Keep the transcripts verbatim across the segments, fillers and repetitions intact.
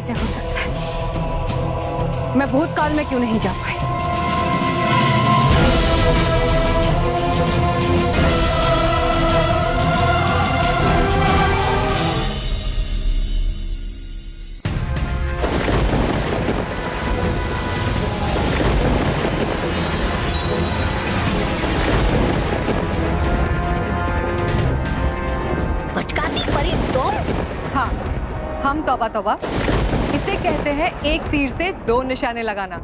कैसे हो सकता है? मैं भूतकाल में क्यों नहीं जा पाई? हम तौबा तौबा, इसे कहते हैं एक तीर से दो निशाने लगाना।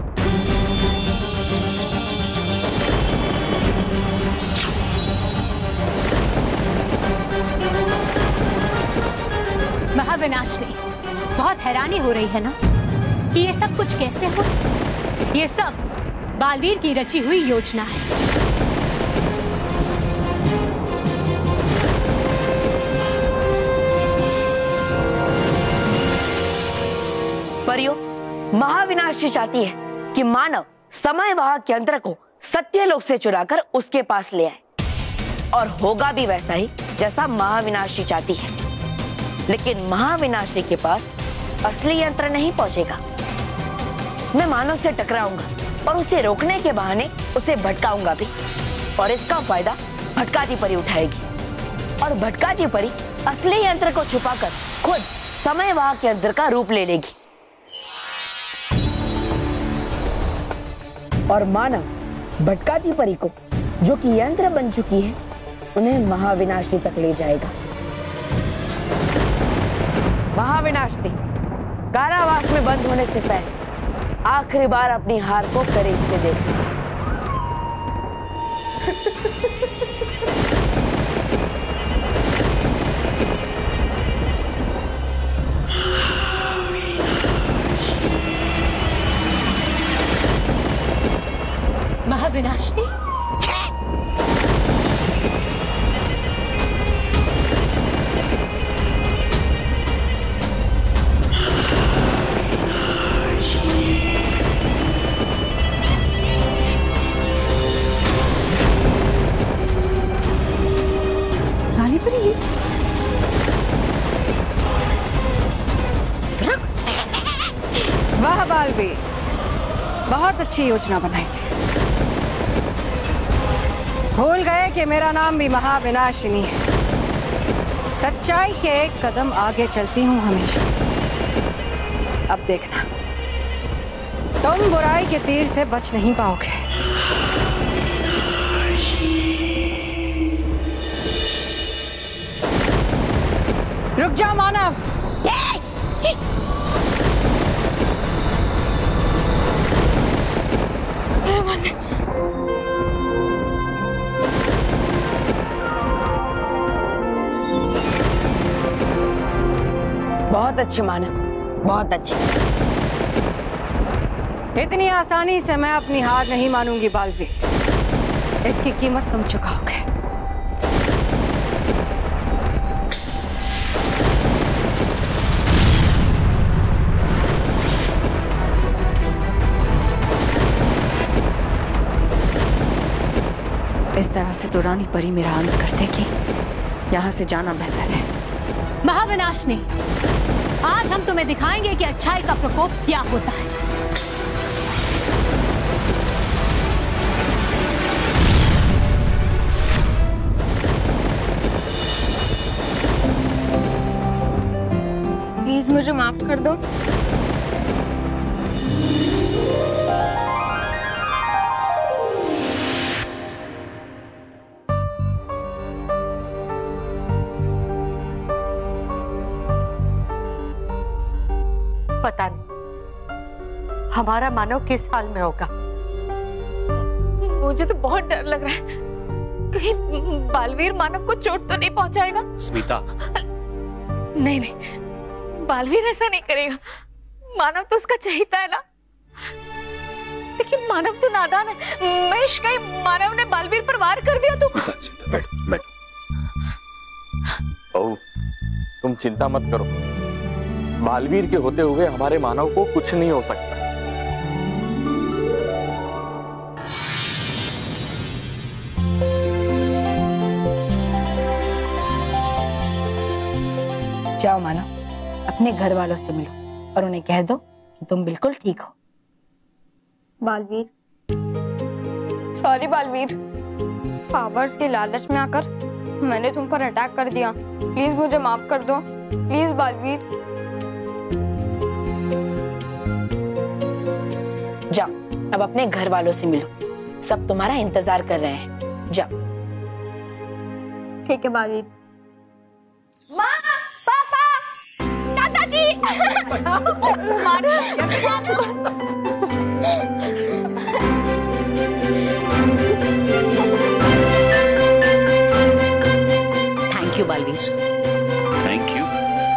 महाविनाशनी, बहुत हैरानी हो रही है ना कि ये सब कुछ कैसे हो। ये सब बालवीर की रची हुई योजना है। परियों, महाविनाशी चाहती है कि मानव समयवाहक यंत्र को सत्यलोक से चुराकर उसके पास ले आए, और होगा भी वैसा ही जैसा महाविनाशी चाहती है। लेकिन महाविनाशी के पास असली यंत्र नहीं पहुंचेगा। मैं मानव से टकराऊंगा और उसे रोकने के बहाने उसे भटकाऊंगा भी, और इसका फायदा भटकाती परी उठाएगी, और भटकाती परी असली यंत्र को छुपाकर खुद समयवाहक यंत्र का रूप ले लेगी, और मानव भटकाती परी को, जो कि यंत्र बन चुकी है, उन्हें महाविनाशी तक ले जाएगा। महाविनाशी कारावास में बंद होने से पहले आखिरी बार अपनी हार को करीब से देख ली। महाविनाशनी, रानी परी, वाह बालवीर, बहुत अच्छी योजना बनाई थी। भूल गए कि मेरा नाम भी महाविनाशिनी है। सच्चाई के एक कदम आगे चलती हूँ हमेशा। अब देखना, तुम बुराई के तीर से बच नहीं पाओगे। रुक जा मानव। बहुत अच्छे मानव, बहुत अच्छे। इतनी आसानी से मैं अपनी हार नहीं मानूंगी बालवीर। इसकी कीमत तुम चुकाओगे। इस तरह से तो रानी परी मेरा अंत कर देगी। यहाँ से जाना बेहतर है। महाविनाशनी, आज हम तुम्हें दिखाएंगे कि अच्छाई का प्रकोप क्या होता है। प्लीज मुझे माफ कर दो। पता नहीं हमारा मानव किस हाल में होगा। मुझे तो बहुत डर लग रहा है, कहीं बालवीर मानव को चोट तो नहीं पहुंचाएगा। स्मिता, नहीं नहीं, बालवीर ऐसा नहीं करेगा। मानव तो उसका चहेता है ना। लेकिन मानव तो नादान है। महेश, कहीं मानव ने बालवीर पर वार कर दिया तो। बैठ बैठ। ओ, तुम चिंता मत करो। बालवीर के होते हुए हमारे मानव को कुछ नहीं हो सकता। जाओ मानव, अपने घर वालों से मिलो और उन्हें कह दो कि तुम बिल्कुल ठीक हो। बालवीर, सॉरी बालवीर, पावर्स के लालच में आकर मैंने तुम पर अटैक कर दिया। प्लीज मुझे माफ कर दो, प्लीज बालवीर। जाओ, अब अपने घर वालों से मिलो, सब तुम्हारा इंतजार कर रहे हैं। जाओ। ठीक है बालवीर। माँ, पापा, दादाजी। Thank you Baalveer. Thank you.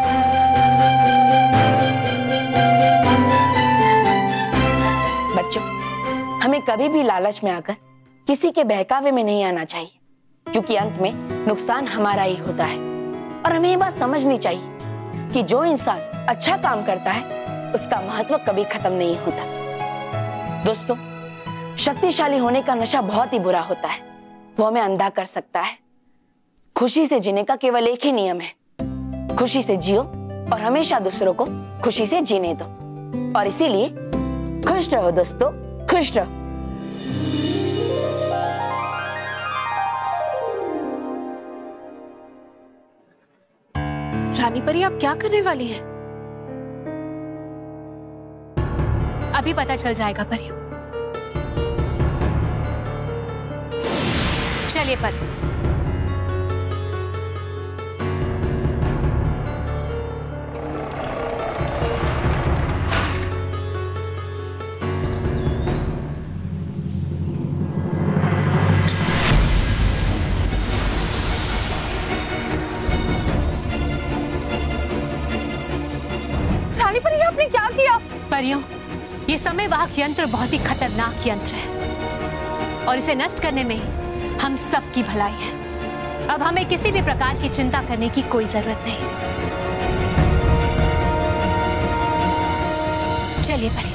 बच्चों, हमें कभी भी लालच में आकर किसी के बहकावे में नहीं आना चाहिए, क्योंकि अंत में नुकसान हमारा ही होता है। और हमें ये बात समझनी चाहिए कि जो इंसान अच्छा काम करता है उसका महत्व कभी खत्म नहीं होता। दोस्तों, शक्तिशाली होने का नशा बहुत ही बुरा होता है, वो हमें अंधा कर सकता है। खुशी से जीने का केवल एक ही नियम है, खुशी से जियो और हमेशा दूसरों को खुशी से जीने दो। और इसीलिए खुश रहो दोस्तों, खुश रहो। रानी परी, आप क्या करने वाली हैं? अभी पता चल जाएगा परी। चलिए परी। रानी परी, आपने क्या किया? परियों, ये समय वाहक यंत्र बहुत ही खतरनाक यंत्र है और इसे नष्ट करने में हम सब की भलाई है। अब हमें किसी भी प्रकार की चिंता करने की कोई जरूरत नहीं। चलिए परी।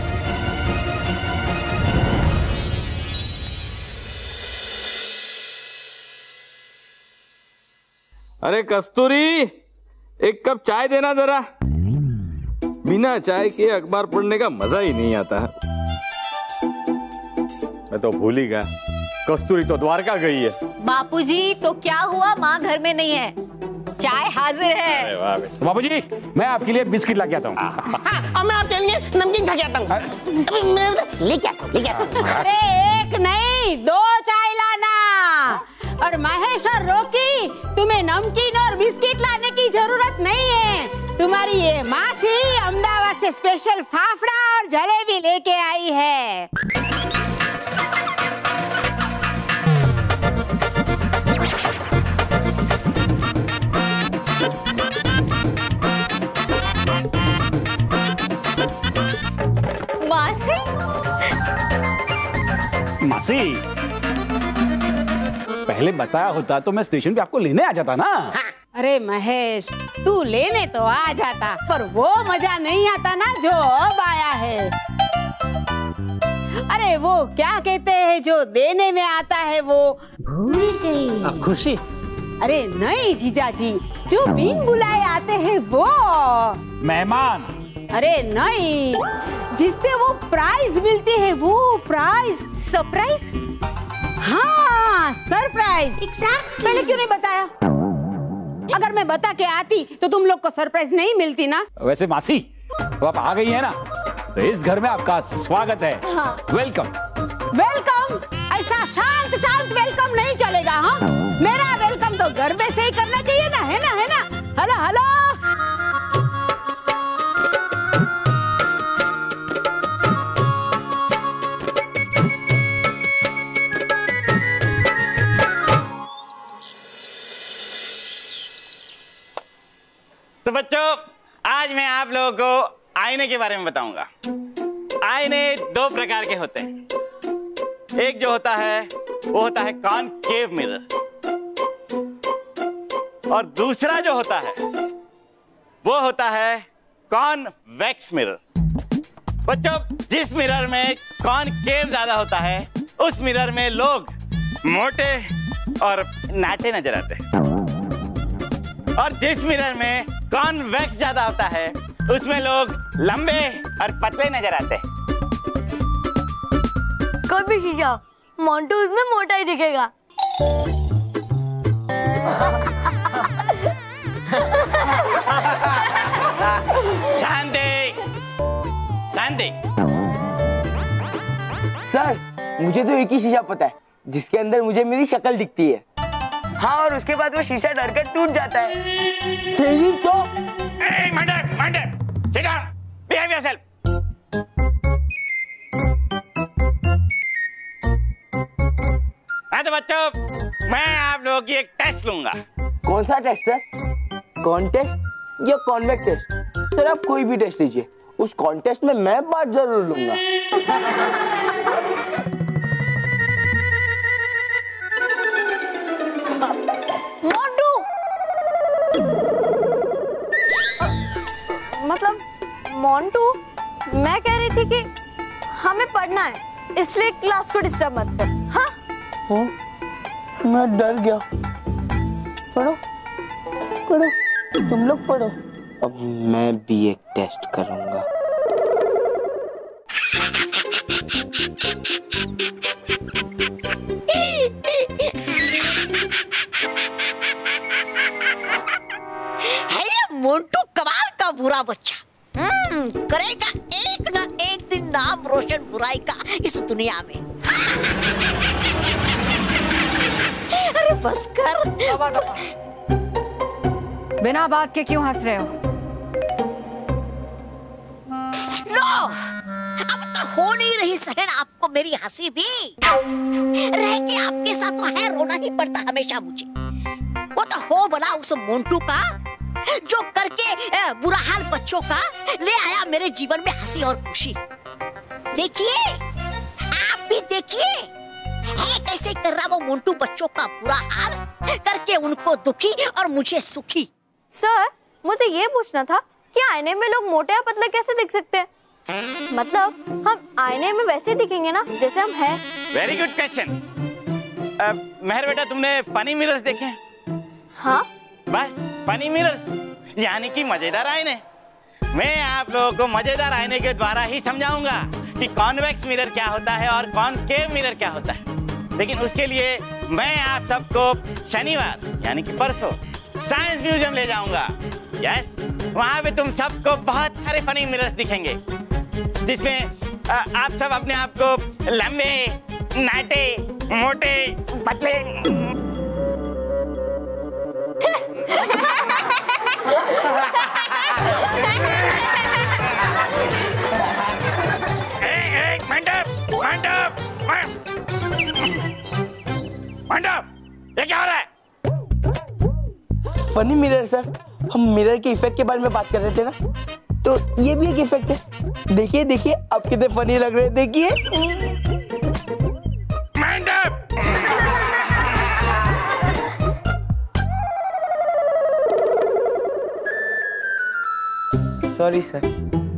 अरे कस्तूरी, एक कप चाय देना जरा। बिना चाय के अखबार पढ़ने का मजा ही नहीं आता। मैं तो भूल ही गया, कस्तूरी तो द्वारका गई है। बापूजी, तो क्या हुआ, माँ घर में नहीं है, चाय हाजिर है। बाबूजी, मैं आपके लिए बिस्किट ला के आता हूँ। हाँ, और मैं आपके लिए नमकीन खा के आता हूँ। लेके आता हूँ, लेके आता हूँ। अरे एक नहीं, दो चाय लाना। और महेश और रोकी, तुम्हें नमकीन और बिस्किट लाने की जरूरत नहीं है। तुम्हारी ये मासी अहमदाबाद से स्पेशल फाफड़ा और जलेबी लेके आई है। मासी, मासी, पहले बताया होता तो मैं स्टेशन पे आपको लेने आ जाता ना। हाँ। अरे महेश, तू लेने तो आ जाता, पर वो मजा नहीं आता ना जो अब आया है। अरे वो क्या कहते हैं, जो देने में आता है वो भूल गई। खुशी? अरे नहीं जीजा जी, जो बिन बुलाए आते हैं वो मेहमान। अरे नहीं, जिससे वो प्राइज मिलती है, वो प्राइज। सरप्राइज? हाँ, सरप्राइज। एग्जैक्टली। पहले क्यों नहीं बताया? अगर मैं बता के आती तो तुम लोग को सरप्राइज नहीं मिलती ना। वैसे मासी, तो आप आ गई है ना, तो इस घर में आपका स्वागत है। हाँ। वेलकम। वेलकम? ऐसा शांत शांत वेलकम नहीं चलेगा। हाँ, मेरा वेलकम तो घर में से ही करना चाहिए ना, है ना, है ना? Hello hello. तो बच्चों, आज मैं आप लोगों को आईने के बारे में बताऊंगा। आईने दो प्रकार के होते हैं। एक जो होता है वो होता है कॉनकेव मिरर, और दूसरा जो होता है वो होता है कॉन्वेक्स मिरर। बच्चों, जिस मिरर में कॉनकेव ज्यादा होता है उस मिरर में लोग मोटे और नाटे नजर आते हैं, और जिस मिरर में कॉन्वेक्स ज्यादा होता है उसमें लोग लंबे और पतले नजर आते हैं। कोई भी शीशा, मोंटू उसमें मोटा ही दिखेगा। शांति, शांति। सर, मुझे तो एक ही शीशा पता है जिसके अंदर मुझे मेरी शक्ल दिखती है। हाँ, और उसके बाद वो शीशा डरकर टूट जाता है। तेरी तो Hey, Montu, Montu, sit down. Behave yourself. हाँ तो बच्चों, मैं आप लोगों की एक टेस्ट लूंगा। कौन सा टेस्ट सर? कॉन्टेस्ट या कॉन्वेक्ट टेस्ट? सर आप कोई भी टेस्ट लीजिए, उस कॉन्टेस्ट में मैं पार्ट जरूर लूंगा। मोंटू, मतलब मोंटू, मैं कह रही थी कि हमें पढ़ना है, इसलिए क्लास को डिस्टर्ब मत कर। हाँ? हाँ, मैं डर गया। पढ़ो, पढ़ो, तुम लोग पढ़ो। अब मैं भी एक टेस्ट करूंगा। मोंटू कमाल का बुरा बच्चा, हम्म करेगा एक ना एक दिन नाम रोशन बुराई का इस दुनिया में। अरे बस कर। बिना बात के क्यों हंस रहे हो? लो, अब तो हो नहीं रही सहन आपको मेरी हंसी भी। रह के आपके साथ तो है रोना ही पड़ता हमेशा मुझे। वो तो हो भला उस मोंटू का जो करके बुरा हाल बच्चों का ले आया मेरे जीवन में हंसी और खुशी। देखिए, आप भी देखिए, है कैसे कर रहा वो मोंटू बच्चों का बुरा हाल करके उनको दुखी और मुझे सुखी। सर, मुझे ये पूछना था कि आईने में लोग मोटे या पतले कैसे दिख सकते हैं? मतलब हम आईने में वैसे दिखेंगे ना जैसे हम हैं। Very good question. मेहर बेटा, तुमने फनी मिरर्स देखे? हाँ, बस फनी मिरर्स यानी कि मजेदार आईने। मैं आप लोगों को मजेदार आईने के द्वारा ही समझाऊंगा कि कॉन्वेक्स मिरर क्या होता है और कॉनकेव मिरर क्या होता है। लेकिन उसके लिए मैं आप सबको शनिवार यानी कि परसों साइंस म्यूजियम ले जाऊंगा। यस, वहां पे तुम सबको बहुत सारे फनी मिरर्स दिखेंगे जिसमें आप सब अपने आप को लंबे, नाटे, मोटे, पतले मंडप, मंडप, मंडप, ये क्या हो रहा है? फनी मिरर सर, हम मिरर के इफेक्ट के बारे में बात कर रहे थे ना, तो ये भी एक इफेक्ट है। देखिए देखिए, आप कितने फनी लग रहे हैं, देखिए। मंडप, सॉरी सर।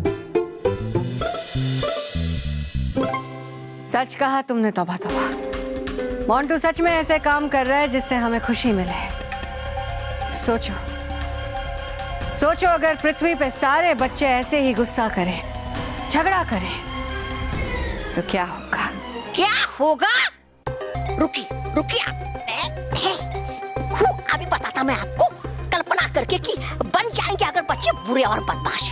सच कहा तुमने, तौबा तौबा। मोंटू सच में ऐसे काम कर रहा है जिससे हमें खुशी मिले। सोचो सोचो, अगर पृथ्वी पे सारे बच्चे ऐसे ही गुस्सा करें, झगड़ा करें, तो क्या होगा? क्या होगा? रुकी रुकी आप, अभी बताता मैं आपको, कल्पना करके कि बन जाएंगे अगर बच्चे बुरे और बदमाश।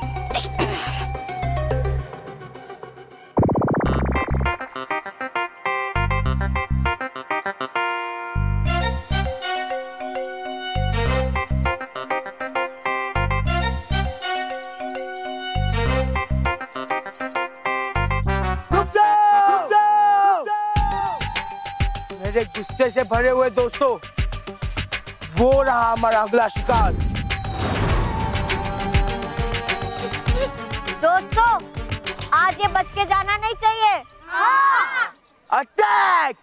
मेरे गुस्से से भरे हुए दोस्तों, वो रहा हमारा अगला शिकार। दोस्तों, आज ये बच के जाना नहीं चाहिए। हाँ। अटैक!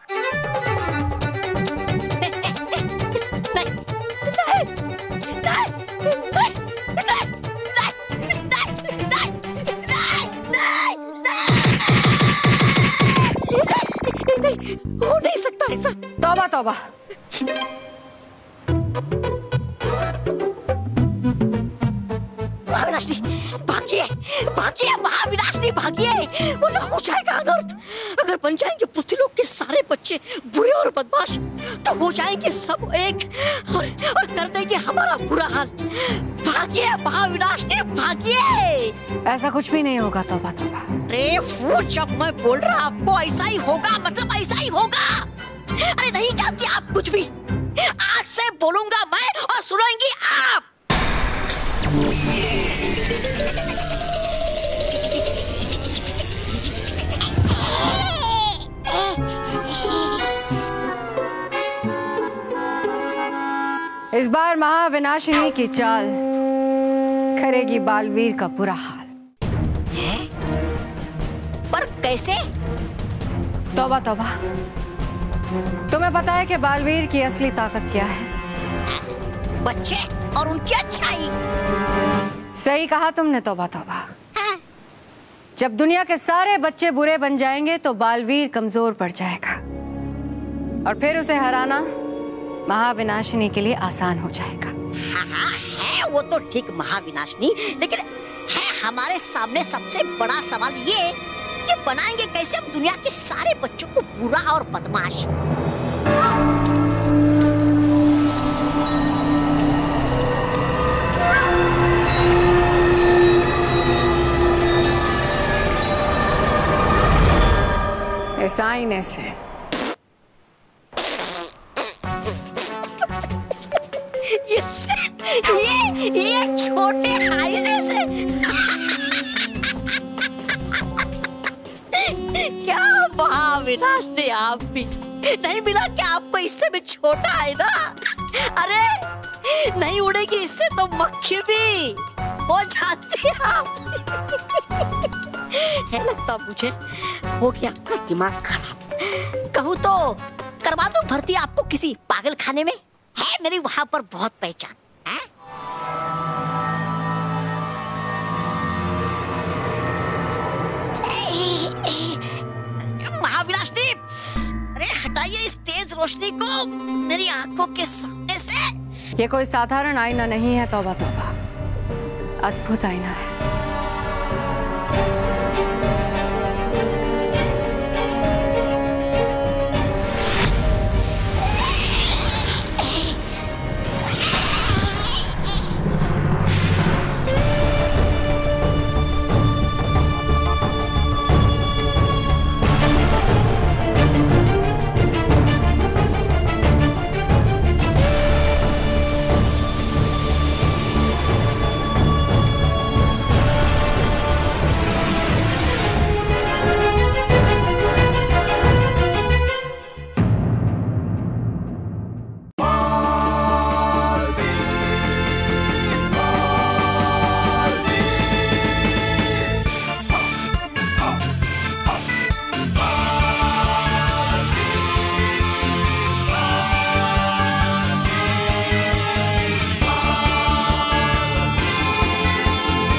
हो नहीं सकता ऐसा। तौबा तौबा। अविनाश जी, भागिए भागिए महाविनाशनी भागिए, वरना हो जाएगा अनर्थ। अगर बन जाएंगे पृथ्वीलोक के सारे बच्चे बुरे और बदमाश तो हो जाएंगे सब एक और, और कर देंगे हमारा बुरा हाल। भागिए महाविनाशनी भागिए। ऐसा कुछ भी नहीं होगा, तौबा तौबा। अरे फूट, जब मैं बोल रहा आपको ऐसा ही होगा मतलब ऐसा ही होगा। अरे नहीं जानती आप कुछ भी। आज से बोलूंगा मैं और सुनेंगी आप। इस बार महाविनाशिनी की चाल करेगी बालवीर का बुरा हाल। है? पर कैसे? तौबा तौबा। तुम्हें पता है कि बालवीर की असली ताकत क्या है? बच्चे और उनकी अच्छाई। सही कहा तुमने, तौबा तौबा। जब दुनिया के सारे बच्चे बुरे बन जाएंगे तो बालवीर कमजोर पड़ जाएगा और फिर उसे हराना महाविनाशिनी के लिए आसान हो जाएगा। हाँ हाँ है वो तो ठीक महाविनाशिनी, लेकिन है हमारे सामने सबसे बड़ा सवाल ये कि बनाएंगे कैसे हम दुनिया के सारे बच्चों को बुरा और बदमाश। ऐसा आईने से। ये ये ये छोटे आईने से क्या महाविनाशिनी, आप भी नहीं मिला क्या आपको इससे भी छोटा आईना? अरे नहीं उड़ेगी इससे तो मक्खी भी हो जाती है आप। है लगता मुझे हो गया आपका दिमाग खराब। कहूँ तो करवा दो भर्ती आपको किसी पागल खाने में, है मेरी वहां पर बहुत पहचान है। महाविनाशिनी, अरे हटाइए इस तेज रोशनी को मेरी आंखों के सामने से। ये कोई साधारण आईना नहीं है, तौबा तौबा, अद्भुत आईना है।